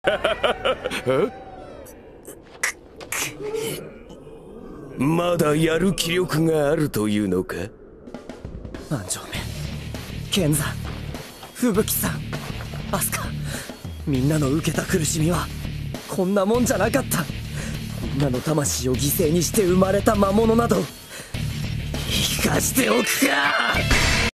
まだやる気力があるというのか。 安城目、剣山、吹雪さん、アスカ、みんなの受けた苦しみはこんなもんじゃなかった。みんなの魂を犠牲にして生まれた魔物など生かしておくか。